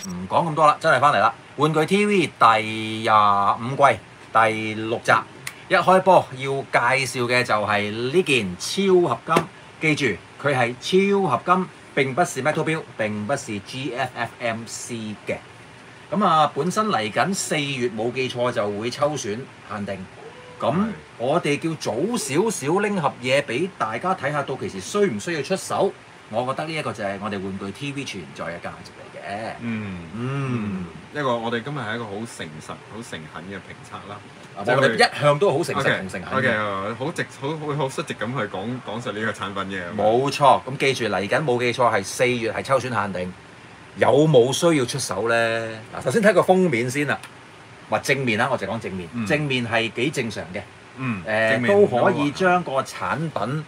唔講咁多啦，真係翻嚟啦！玩具 TV 第25季第6集，一開波要介紹嘅就係呢件超合金，記住佢係超合金，並不是 Metal Build，並不是 GFFMC 嘅。咁啊，本身嚟緊4月冇記錯就會抽選限定。咁我哋叫早少少拎盒嘢俾大家睇下，到期時需唔需要出手？我覺得呢一個就係我哋玩具 TV 存在嘅價值嚟嘅。 一個我哋今日係一個好誠實、好誠懇嘅評測啦。 我哋一向都好誠實同誠懇嘅。 好率直咁去講述呢個產品嘅。 冇錯，咁記住嚟緊冇記錯係4月係抽選限定，有冇需要出手咧？嗱，首先睇個封面先啦。話正面啦，我就講正面。正面係幾正常嘅。都可以將個產品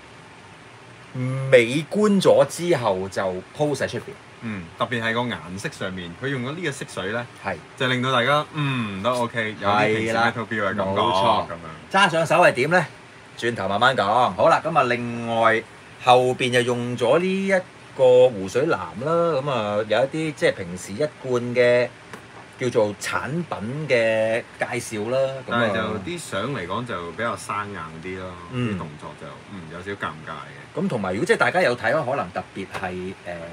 美觀咗之後就鋪晒出邊。 特別係個顏色上面，佢用咗呢個色水咧， 係就令到大家都 OK， 有啲平時 Metal Build 嘅感覺。 冇錯， 咁樣揸上手係點咧？轉頭慢慢講。好啦，咁啊，另外後邊就用咗呢一個湖水藍啦，咁啊有一啲即係平時一貫嘅叫做產品嘅介紹啦。 但係就啲相嚟講就比較生硬啲咯，啲動作就有少少尷尬嘅。 咁同埋如果即係大家有睇，可能特別係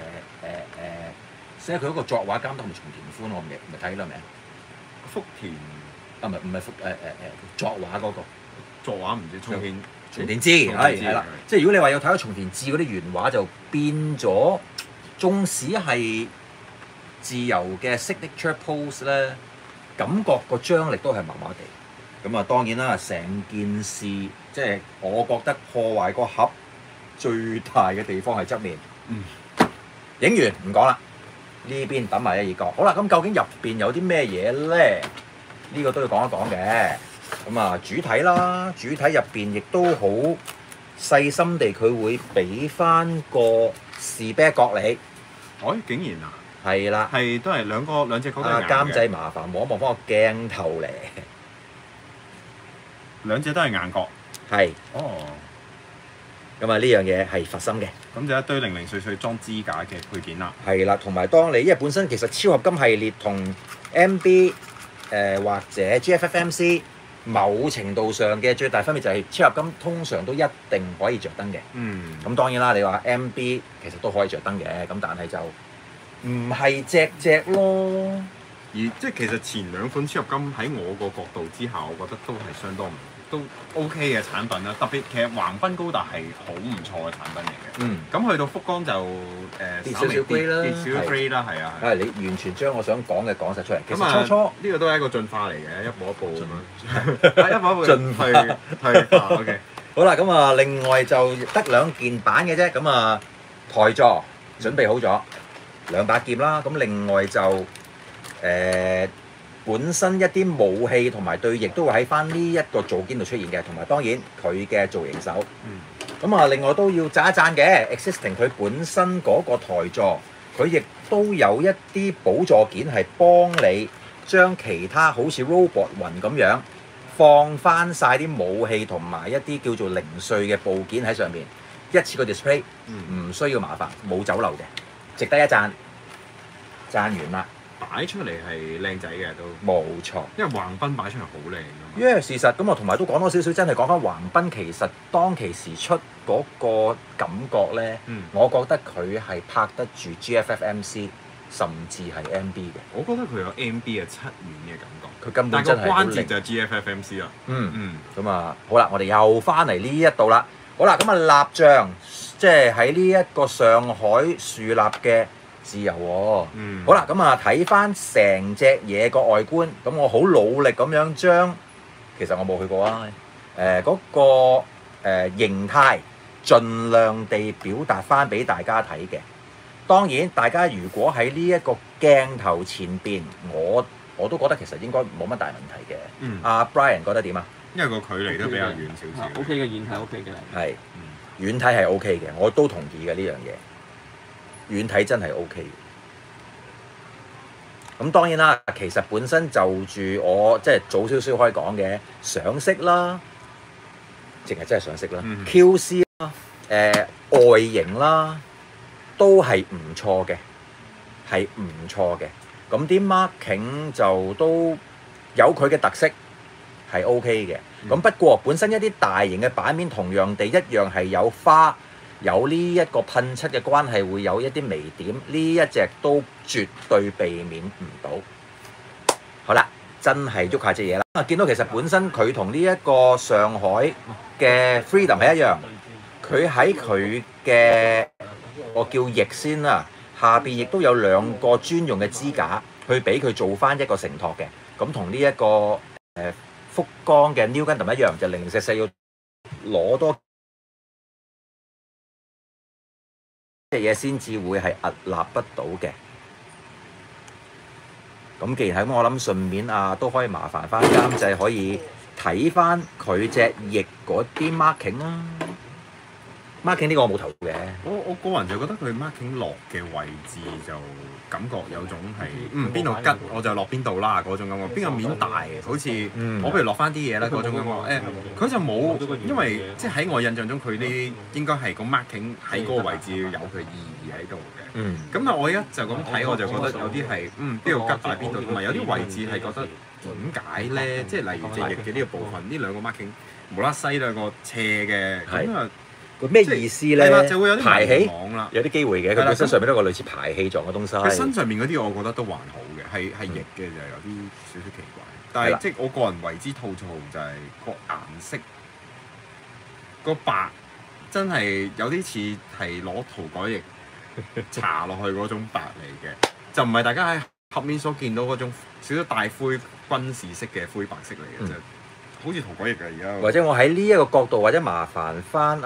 寫佢嗰個作畫監督係咪松田寬？我唔係睇啦，係咪啊？ 福田啊，唔係作畫嗰個作畫唔知松田智係啦。即係如果你話有睇到松田智嗰啲原畫，就變咗，縱使係自由嘅 signature pose 咧，感覺個張力都係麻麻地。咁啊，當然啦，成件事即係我覺得破壞個盒最大嘅地方係側面。影完唔講啦，呢邊等埋一二個。好啦，咁究竟入邊有啲咩嘢咧？呢個都要講一講嘅。咁啊，主體啦，主體入邊亦都好細心地，佢會俾翻個士啤角你。 竟然啊！ 係啦， 係都係兩隻角都係硬嘅。 監製麻煩望一望翻個鏡頭嚟， 兩隻都係硬角。 係。 哦。 咁啊，呢樣嘢係佛心嘅。 咁就一堆零零碎碎裝支架嘅配件啦。 係啦，同埋當你因為本身其實超合金系列同 MB 或者 GFFMC 某程度上嘅最大分別就係超合金通常都一定可以着燈嘅。咁當然啦，你話 MB 其實都可以着燈嘅，咁但係就唔係隻咯。 而即係其實前兩款超合金喺我個角度之下，我覺得都係相當都 OK 嘅產品啦。特別其實橫濱高達係好唔錯嘅產品嚟嘅。咁去到福岡就跌少少 grade 啦， 跌少少 grade 啦，係啊。 係你完全將我想講嘅講晒出嚟。其實初呢個都係一個進化嚟嘅，一步一步咁樣。一步一步進化。 係 OK。 好啦，咁啊，另外就得2件板嘅啫。咁啊，台座準備好咗2把劍啦。咁另外就本身一啲武器同埋對翼都會喺翻呢一個組件度出現嘅，同埋當然佢嘅造型手。咁啊，另外都要讚一讚嘅 Existing 佢本身嗰個台座，佢亦都有一啲補助件係幫你將其他好似 robot 雲咁樣放翻晒啲武器同埋一啲叫做零碎嘅部件喺上面，一次個 display，唔需要麻煩，冇走漏嘅，值得一讚。讚完啦。 擺出嚟係靚仔嘅都冇錯， 因為橫濱擺出嚟好靚㗎嘛。 因為事實咁啊，同埋都講多少少，真係講翻橫濱，其實當其時出嗰個感覺咧，我覺得佢係拍得住 GFFMC， 甚至係 MB 嘅。 我覺得佢有 MB 嘅7面嘅感覺， 佢根本真係關鍵就係 GFFMC 啦。 咁啊，好啦，我哋又翻嚟呢一度啦。好啦，咁啊，蠟像即係喺呢一個上海樹立嘅。自由喎，好啦，咁啊睇翻成隻嘢個外觀，咁我好努力咁樣將，其實我冇去過啊，嗰個形態盡量地表達翻俾大家睇嘅。當然，大家如果喺呢一個鏡頭前邊，我都覺得其實應該冇乜大問題嘅。阿 Brian 覺得點啊？ 因為個距離都比較遠少少。 OK 嘅遠睇 OK 嘅。 係，遠睇係 OK 嘅，我都同意嘅呢樣嘢。遠睇真係 OK 嘅，咁當然啦，其實本身就住我即係早少少可以講嘅上色啦，淨係真係上色啦，QC 啦，外形啦，都係唔錯嘅。 係唔錯嘅。咁啲 marking 就都有佢嘅特色，係 OK 嘅。咁不過本身一啲大型嘅版面同樣地一樣係有花，有呢一個噴漆嘅關係，會有一啲微點。呢一隻都絕對避免唔到。好啦，真係喐下隻嘢啦。見到其實本身佢同呢一個上海嘅 Freedom 係一樣，佢喺佢嘅我叫翼先啦，下邊亦都有兩個專用嘅支架，去俾佢做翻一個承托嘅。咁同呢一個福岡嘅 New Gundam 一樣，就004要攞多隻嘢先至會係屹立不倒嘅。咁既然係咁，我諗順便都可以麻煩翻監製可以睇翻佢隻翼嗰啲 marking 啦。marking 呢個我冇投嘅。 我個人就覺得佢 marking 落嘅位置就感覺有種係邊度吉我就落邊度啦嗰種感覺，邊個面大好似我不如落翻啲嘢啦嗰種感覺。佢就冇，因為即係喺我印象中佢呢應該係個 marking 喺嗰個位置要有佢意義喺度嘅。咁我一就咁睇我就覺得有啲係邊度吉大邊度，同埋有啲位置係覺得點解咧？即係例如隻翼嘅呢個部分，呢兩個 marking 無啦西兩個斜嘅咁啊。 佢咩意思咧？ 就會有啲排氣啦， 有啲機會嘅。佢本身上面都有個類似排氣狀嘅東西。 佢身上面嗰啲我覺得都還好嘅，係翼嘅就有啲少少奇怪。但係即係我個人為之吐槽就係個顏色，個白真係有啲似係攞塗改液搽落去嗰種白嚟嘅，就唔係大家喺後面所見到嗰種少少帶灰軍事式嘅灰白色嚟嘅啫。好似塗改液㗎而家， 或者我喺呢一個角度，或者麻煩翻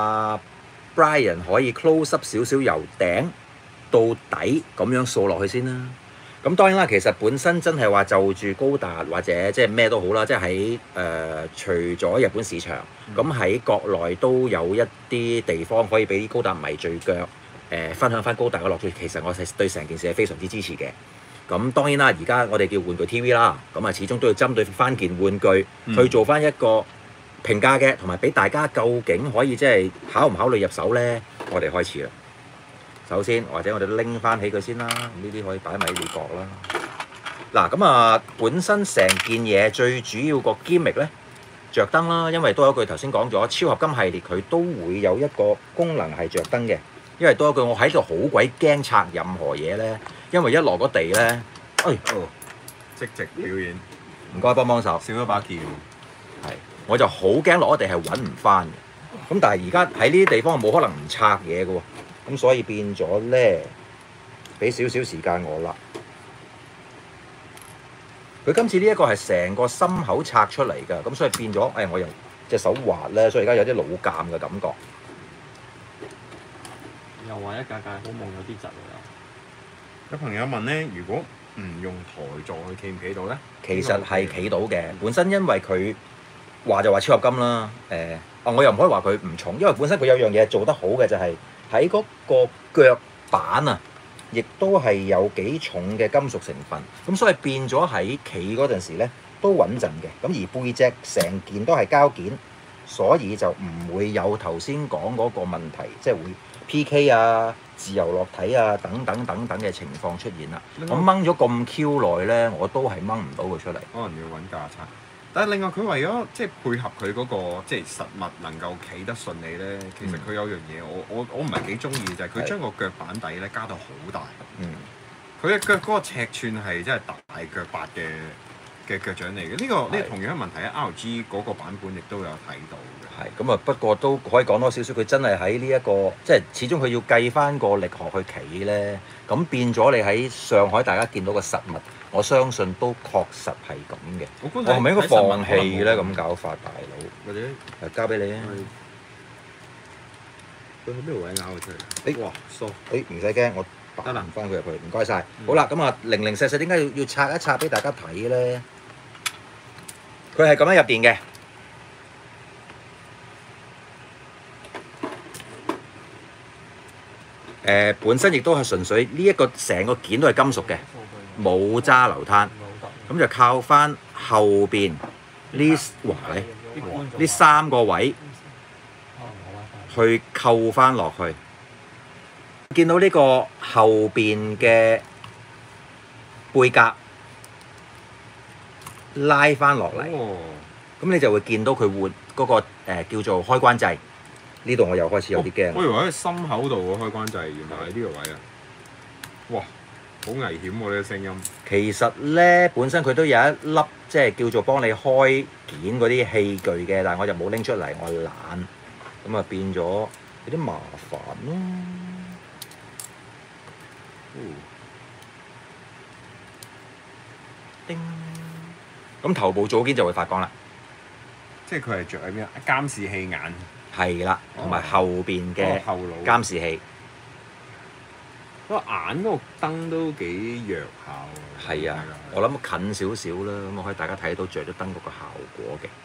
Brian 可以 close up 少少由頂到底咁樣掃落去先啦。咁當然啦，其實本身真係話就住高達或者即係咩都好啦，即係喺除咗日本市場，咁喺國內都有一啲地方可以俾啲高達迷聚腳，分享翻高達嘅樂趣。其實我係對成件事係非常之支持嘅。咁當然啦，而家我哋叫玩具 TV 啦，咁始終都要針對翻件玩具去做翻一個評價嘅，同埋俾大家究竟可以即係考唔考慮入手咧？我哋開始啦。首先，或者我哋拎翻起佢先啦，呢啲可以擺埋喺呢角啦。嗱，咁本身成件嘢最主要個 gimmick 咧，着燈啦，因為都有一句頭先講咗，超合金系列佢都會有一個功能係着燈嘅。因為多一句，我喺度好鬼驚拆任何嘢咧，因為一落個地咧， 即席表演， 唔該幫手， 少咗把劍， 係，我就好驚落個地係揾唔翻嘅。咁但係而家喺呢啲地方冇可能唔拆嘢嘅喎，咁所以變咗咧，俾少少時間我啦。佢今次呢一個係成個心口拆出嚟㗎，咁所以變咗，我又隻手滑咧，所以而家有啲老尷嘅感覺。 又話一格格好夢有啲窒喎。 有朋友問咧，如果唔用台座，佢企唔企到咧？ 其實係企到嘅，本身因為佢話就話超合金啦。我又唔可以話佢唔重，因為本身佢有樣嘢做得好嘅就係喺嗰個腳板啊，亦都係有幾重嘅金屬成分，咁所以變咗喺企嗰陣時咧都穩陣嘅。咁而背脊成件都係膠件，所以就唔會有頭先講嗰個問題，即係會 PK 自由落體等等嘅情況出現啦。我掹咗咁 Q 耐咧，我都係掹唔到佢出嚟。 可能要揾架撐。但係另外佢為咗即係配合佢嗰個即係實物能夠企得順利咧，其實佢有樣嘢我唔係幾中意就係佢將個腳板底咧加到好大。佢嘅腳嗰個尺寸係真係大腳八嘅腳掌嚟嘅。呢個同樣嘅問題喺 RG 嗰個版本亦都有睇到嘅。 係咁不過都可以講多少少，佢真係喺呢一個即係始終佢要計翻個力學去企咧，咁變咗你喺上海大家見到個實物，我相信都確實係咁嘅。我係咪應該放棄咧？咁搞法，大佬， 或者交俾你啊！ 佢喺邊度位咬佢出嚟？哇，疏！ 唔使驚，我打唔翻佢入去。唔該晒。好啦，咁0044點解要拆一拆俾大家睇咧？佢係咁樣入電嘅。本身亦都係純粹呢一個成個件都係金屬嘅，冇揸流灘，咁就靠翻後邊呢3個位去扣翻落去。見到呢個後邊嘅背夾拉翻落嚟， 哦， 咁你就會見到佢換嗰個叫做開關掣。呢度我又開始有啲驚。 我以為喺心口度個開關掣，原來喺呢個位啊！哇，好危險喎！呢個聲音。 其實咧，本身佢都有一粒即係叫做幫你開件嗰啲器具嘅，但係我就冇拎出嚟，我懶，咁啊變咗有啲麻煩咯。叮！咁頭部組件就會發光啦， 即係佢係着喺邊啊？監視器眼。 係啦，同埋後邊嘅後腦。 監視器。 個眼嗰個燈都幾弱下喎。 係啊，我諗近少少啦，咁我可以大家睇到着咗燈嗰個效果嘅。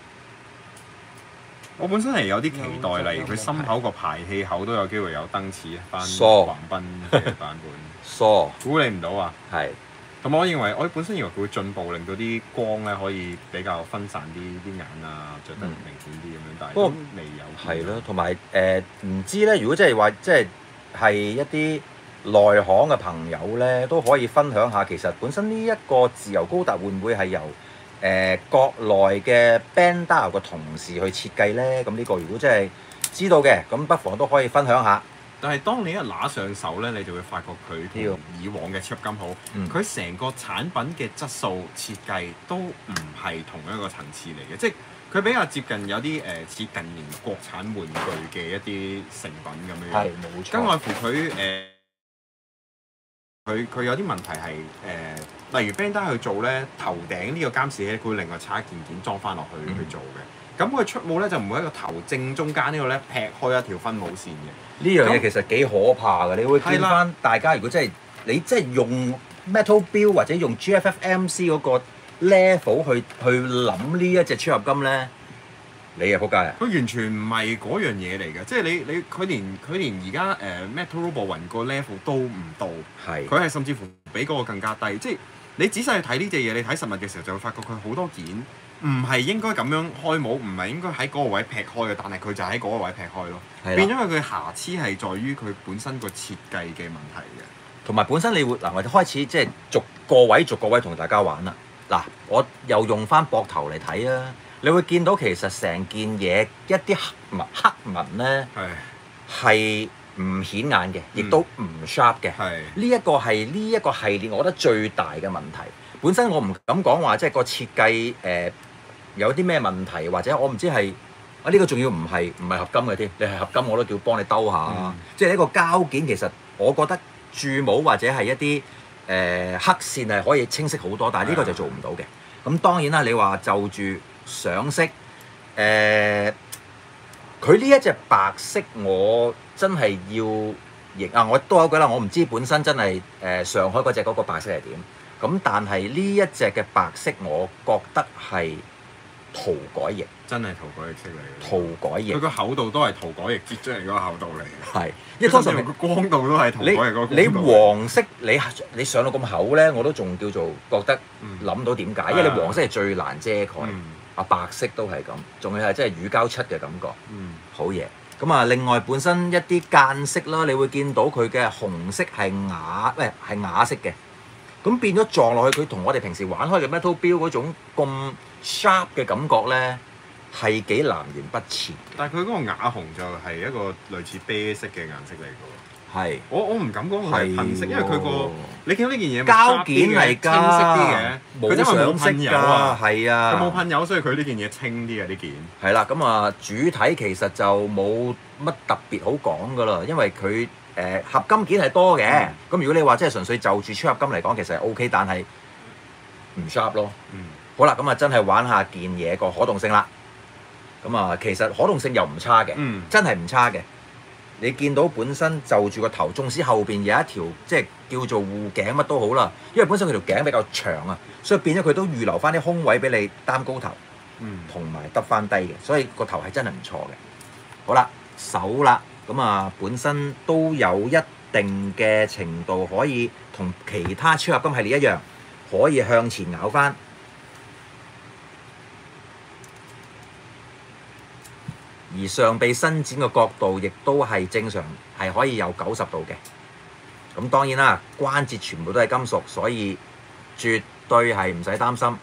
我本身係有啲期待，例如佢心口個排氣口都有機會有燈似翻疏橫濱嘅版本。 疏估你唔到啊！ 係。 咁我認為，我本身以為佢會進步，令到啲光咧可以比較分散啲眼啊，着得明顯啲咁樣，但係都未有。 係咯，同埋唔知咧，如果即係話係一啲內行嘅朋友咧，都可以分享下，其實本身呢一個自由高達會唔會係由國內嘅 Bandai 嘅同事去設計咧？咁呢個如果真係知道嘅，咁不妨都可以分享下。 但係當你一拿上手咧，你就會發覺佢同以往嘅超合金好，佢成個產品嘅質素設計都唔係同一個層次嚟嘅，即係佢比較接近有啲似近年國產玩具嘅一啲成品咁樣。 係冇錯。 更外乎佢有啲問題係例如 Bandai 去做咧，頭頂呢個監視器佢會另外插一件裝翻落去做嘅。咁佢出帽咧就唔會喺個頭正中間呢個咧劈開一條分母線嘅。 呢樣嘢其實幾可怕嘅，你會見翻大家如果你真係用 Metal Build 或者用 GFFMC 嗰個 level 去諗呢一隻超合金咧，你啊仆街啊！ 佢完全唔係嗰樣嘢嚟嘅，即係佢連而家Metal Robo 雲個 level 都唔到， 係佢係甚至乎比嗰個更加低。即係你仔細去睇呢隻嘢，你睇實物嘅時候就會發覺佢好多件唔係應該咁樣開帽，唔係應該喺嗰個位劈開嘅，但係佢就喺嗰個位劈開咯。變咗佢瑕疵係在於佢本身個設計嘅問題嘅。 同埋本身你會我哋開始即係逐個位同大家玩啦。嗱，我又用翻膊頭嚟睇啊，你會見到其實成件嘢一啲黑紋咧係唔顯眼嘅，亦都唔 sharp 嘅。呢一個係呢一個系列，我覺得最大嘅問題。本身我唔敢講話，即係個設計有啲咩問題，或者我唔知係呢個仲要唔係合金嘅添，你係合金我都叫幫你兜下。即係呢個膠件，其實我覺得鑄模或者係一啲黑線係可以清晰好多，但係呢個就做唔到嘅。咁當然啦，你話就住上色佢呢一隻白色，我真係要認啊！我都有句啦，我唔知本身真係上海嗰隻嗰個白色係點。咁但係呢一隻嘅白色，我覺得係塗改液， 真係塗改液色嚟嘅。 塗改液， 佢個厚度都係塗改液擠出嚟嗰個厚度嚟嘅。 係，因為通常個光度都係塗改液嗰個光度。 你黃色你上到咁厚咧，我都仲叫做覺得諗到點解，因為你黃色係最難遮蓋，白色都係咁，仲要係真係乳膠漆嘅感覺，好嘢。咁啊，另外本身一啲間色啦，你會見到佢嘅紅色係啞色嘅。咁變咗撞落去，佢同我哋平時玩開嘅 Metal Build 嗰種咁 sharp 嘅感覺咧，係幾南轅北轍。 但係佢嗰個啞紅就係一個類似啤色嘅顏色嚟㗎喎。 係。我唔敢講佢係噴色，因為佢個你見到呢件嘢膠件嚟㗎， 清晰啲嘅。佢因為冇噴油啊， 係啊。 佢冇噴油，所以佢呢件嘢清啲嘅呢件。 係啦，咁啊主體其實就冇乜特別好講㗎啦，因為佢。合金件係多嘅，咁如果你話即係純粹就住超合金嚟講，其實係 OK，但係唔 sharp 咯。好啦，咁啊真係玩下件嘢個可動性啦。咁啊其實可動性又唔差嘅，真係唔差嘅。你見到本身就住個頭，縱使後邊有一條即係叫做護頸乜都好啦，因為本身佢條頸比較長啊，所以變咗佢都預留翻啲空位俾你擔高頭，同埋得翻低嘅，所以個頭係真係唔錯嘅。好啦，手啦。咁啊，本身都有一定嘅程度可以同其他超合金系列一樣，可以向前咬翻。而上臂伸展嘅角度亦都係正常，係可以有90度嘅。咁當然啦，關節全部都係金屬，所以絕對係唔使擔心。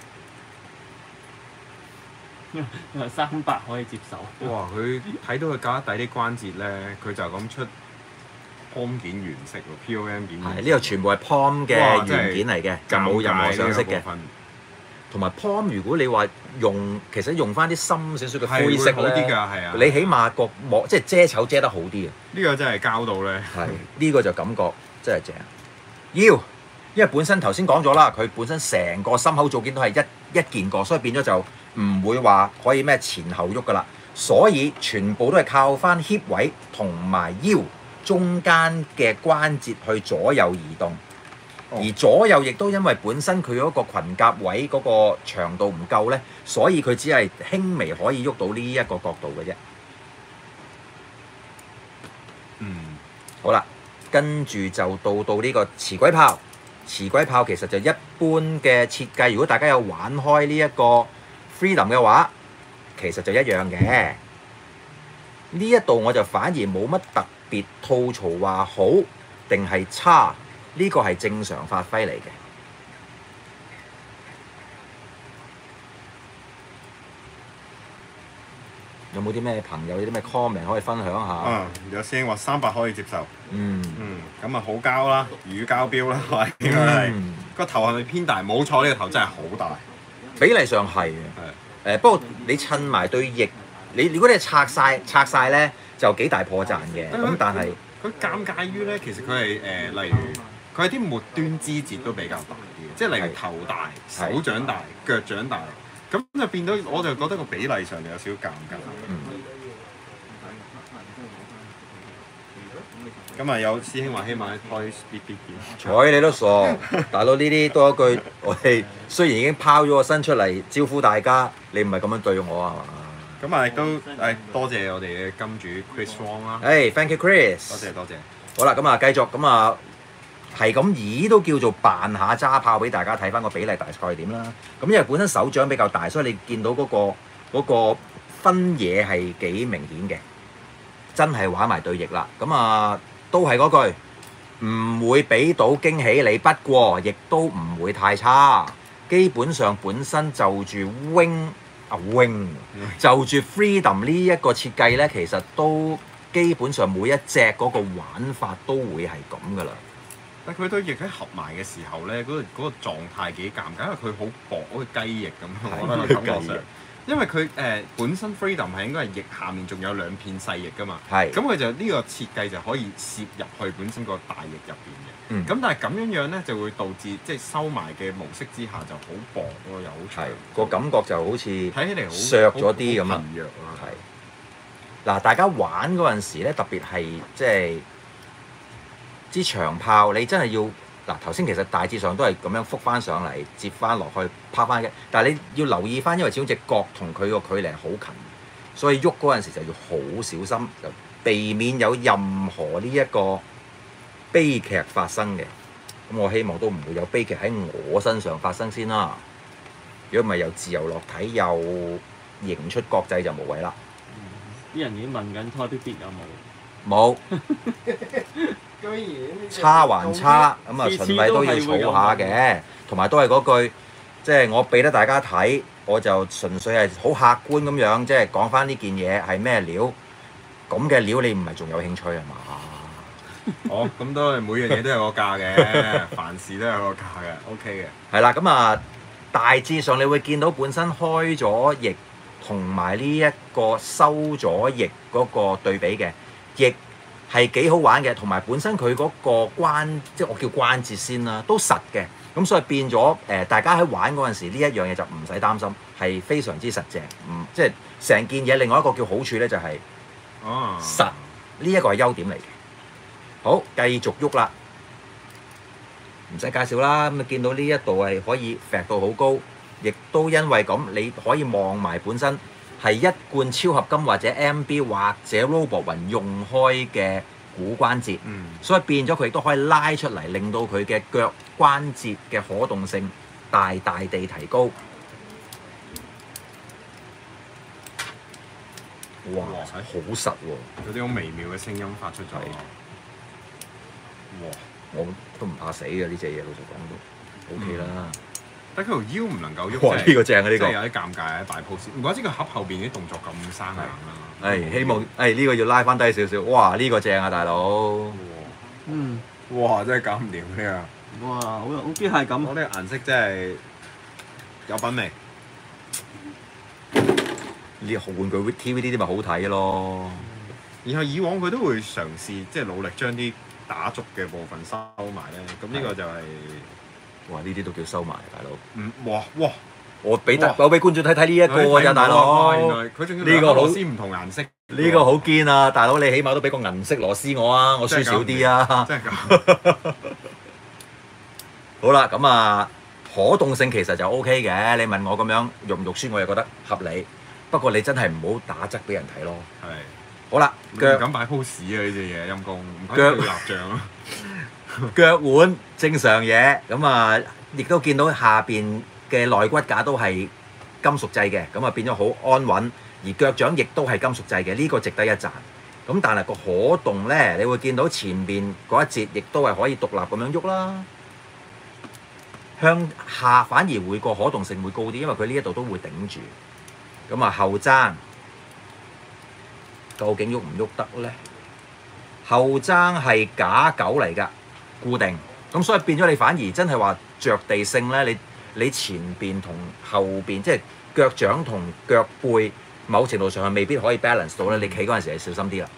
300可以接受。 哇！佢睇到佢腳底啲關節咧，佢就咁出 POM 件原色喎，POM 件。 係呢個全部係 POM 嘅原件嚟嘅，就冇任何上色嘅。同埋 POM 如果你話用，其實用翻啲深少少嘅灰色好啲㗎， 咧， 係啊。 你起碼個膜即係遮醜遮得好啲啊！ 呢個真係膠到咧。 係呢個就感覺真係正。腰，因為本身頭先講咗啦，佢本身成個心口組件都係一件過，所以變咗就唔會話可以咩前後喐噶啦。所以全部都係靠翻 hip 位同埋腰中間嘅關節去左右移動。而左右亦都因為本身佢嗰個裙甲位嗰個長度唔夠咧，所以佢只係輕微可以喐到呢一個角度嘅啫。 嗯。 好啦，跟住就到呢個磁軌炮。磁軌炮其實就一般嘅設計，如果大家有玩開呢一個 Freedom 嘅話，其實就一樣嘅。呢一度我就反而冇乜特別吐槽話好定係差。呢個係正常發揮嚟嘅。有冇啲咩朋友有啲咩 comment 可以分享下？ 有師兄話300可以接受。 嗯， 咁啊好膠啦，乳膠標啦，係應該係。個頭係咪偏大？冇錯，呢個頭真係好大。 比例上係嘅。不過你襯埋對翼，如果你拆晒咧，就幾大破綻嘅。咁但係佢尷尬於咧，其實佢係例如。佢係啲末端肢節都比較大啲嘅，即係例如頭大、手掌大、腳掌大，咁就變到我就覺得個比例上就有少少尷尬。咁啊有師兄話希望開 speed 啲嘅， 睬你都傻，大佬呢啲多一句，我哋雖然已經拋咗個身出嚟招呼大家，你唔係咁樣對我啊嘛？ 咁啊亦都多謝我哋嘅金主 Chris Wong 啦。 Thank you Chris。 多謝。 好啦，咁啊繼續咁啊。係咁咦都叫做扮下揸炮俾大家睇翻個比例大概係點啦。咁因為本身手掌比較大，所以你見到嗰個分野係幾明顯嘅。真係玩埋對翼啦。咁啊都係嗰句，唔會俾到驚喜你，不過亦都唔會太差。基本上本身就住 Wing 就住 Freedom 呢一個設計咧，其實都基本上每一隻嗰個玩法都會係咁噶啦。 但佢對翼喺合埋嘅時候咧，嗰個狀態幾尷尬，因為佢好薄，好似雞翼咁。我覺得感覺上，因為佢本身 Freedom 係應該係翼下面仲有2片細翼噶嘛。係。咁佢就呢個設計就可以攝入去本身個大翼入邊嘅。咁但係咁樣咧就會導致即係收埋嘅模式之下就好薄咯，又好長。 個感覺就好似睇起嚟好削咗啲咁啊。 弱啦。 係。嗱，大家玩嗰陣時咧，特別係即係。支長炮你真係要嗱，頭先其實大致上都係咁樣覆翻上嚟，接翻落去，拋翻嘅。但係你要留意翻，因為始終隻角同佢個距離係好近，所以喐嗰陣時就要好小心，就避免有任何呢一個悲劇發生嘅。咁我希望都唔會有悲劇喺我身上發生先啦。如果唔係又自由落體又迎出國際就無謂啦。 啲人已經問緊 Toy BB 有冇？ 冇。差還差，咁啊循例都要儲下嘅，同埋都係嗰句，即係我俾得大家睇，我就純粹係好客觀咁樣，即係講翻呢件嘢係咩料，咁嘅料你唔係仲有興趣係嘛？ 哦，咁都係每樣嘢都有個價嘅，凡事都有個價嘅 ，OK 嘅。 係啦，咁啊大致上你會見到本身開咗翼同埋呢一個收咗翼嗰個對比嘅翼。係幾好玩嘅，同埋本身佢嗰個即係我叫關節先啦，都實嘅。咁所以變咗大家喺玩嗰陣時，呢一樣嘢就唔使擔心，係非常之實淨。即係成件嘢另外一個叫好處咧，就係實，呢一個係優點嚟嘅。好，繼續喐啦，唔使介紹啦。咁啊見到呢一度係可以揈到好高，亦都因為咁你可以望埋本身。係一貫超合金或者 MB 或者 Robot 雲用開嘅股關節，所以變咗佢亦都可以拉出嚟，令到佢嘅腳關節嘅可動性大大地提高。哇！好實喎， 有啲好微妙嘅聲音發出咗。 哇！我都唔怕死嘅呢隻嘢，老實講都。 OK 啦。 但佢條腰唔能夠喐， 哇！呢個正啊，呢個真係有啲尷尬喺擺 pose。唔怪之個盒後邊啲動作咁生硬啦。 希望呢個要拉翻低少少。哇！呢個正啊，大佬。 嗯， 哇！真係搞唔掂呢哇，好機械感。 我呢個顏色真係有品味。 呢個玩具 TV 呢啲咪好睇咯。 然後以往佢都會嘗試即係努力將啲打足嘅部分收埋咧。咁呢個就係哇！呢啲都叫收埋，大佬。 哇！ 我俾觀眾睇睇呢一個啊，大佬。 原來佢仲要呢個螺絲唔同顏色。 呢個好堅啊，大佬！你起碼都俾個銀色螺絲我啊，我輸少啲啊。 真係咁。 好啦，咁啊，可動性其實就 OK 嘅。你問我咁樣肉唔肉酸，我又覺得合理。不過你真係唔好打側俾人睇咯。 係。 好啦， 唔敢擺 pose 啊！呢隻嘢陰公，唔可以立像啊！ 腳腕正常嘢，咁啊，亦都見到下邊嘅內骨架都係金屬製嘅，咁啊變咗好安穩。而腳掌亦都係金屬製嘅，呢個值得一讚。咁但係個可動咧，你會見到前邊嗰一節亦都係可以獨立咁樣喐啦。向下反而會個可動性會高啲，因為佢呢一度都會頂住。咁啊後踭究竟喐唔喐得咧？後踭係假狗嚟㗎，固定。咁所以變咗你反而真係話着地性咧，你前邊同後邊即係腳掌同腳背，某程度上係未必可以 balance 到咧。你企嗰陣時係小心啲啦。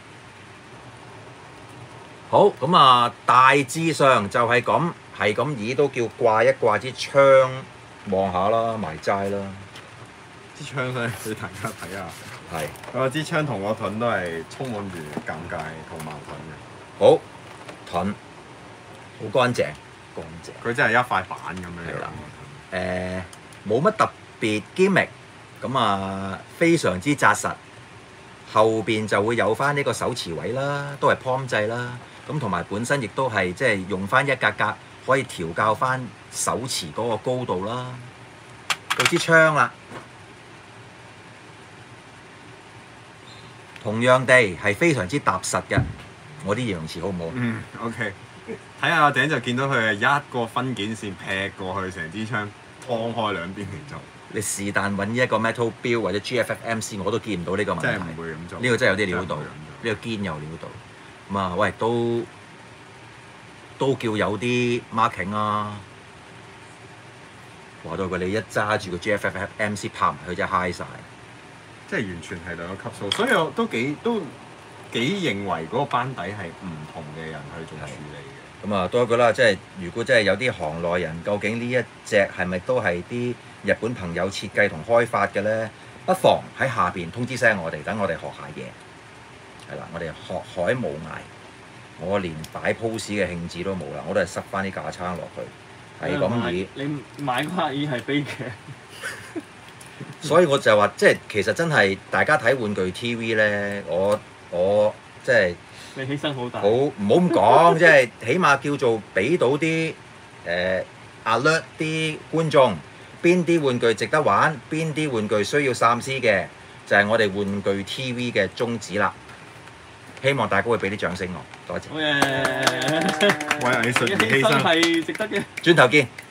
好，咁啊，大致上就係咁，係咁以都叫掛一掛支槍望下啦，埋齋啦。 支槍咧，俾大家睇下。 係。 我支槍同個盾都係充滿住尷尬同矛盾嘅。 好，盾好乾淨，乾淨。 佢真係一塊板咁樣。 係啦。冇乜特別 gimmick，咁啊非常之紮實。後邊就會有翻呢個手持位啦，都係 palm 掣啦。咁同埋本身亦都係即係用翻一格格可以調校翻手持嗰個高度啦。到支槍啦，同樣地係非常之踏實嘅。我啲形容詞好唔好 ？OK。睇下阿井就見到佢係一個分件線劈過去，成支槍劏開兩邊嚟做。 你是但揾一個 Metal Build 或者 GFF-MC 我都見唔到呢個問題。 真係唔會咁做。 呢個真係有啲料到，呢個堅有料到。咁啊，喂，都叫有啲 marking 啊！話到佢你一揸住個 GFF-MC 拍埋佢真係 high 晒， 即係完全係兩個級數。所以我都幾認為嗰個班底係唔同嘅人去做處理嘅。 咁啊，多一個啦，即係如果真係有啲行內人，究竟呢一隻係咪都係啲日本朋友設計同開發嘅咧？不妨喺下邊通知聲我哋，等我哋學下嘢。係啦，我哋學海無涯，我連擺 pose 嘅興致都冇啦，我都係塞翻啲架撐落去，係咁以。 你買嗰刻已係悲劇。 所以我就話，即係其實真係大家睇玩具 TV 咧，我即係你犧牲好大。 唔好咁講，即係起碼叫做俾到啲alert 啲觀眾，邊啲玩具值得玩，邊啲玩具需要三思嘅，就係我哋玩具 TV 嘅宗旨啦。希望大家會俾啲掌聲我，多謝。 好嘢！ 為藝術而犧牲係值得嘅。 轉頭見。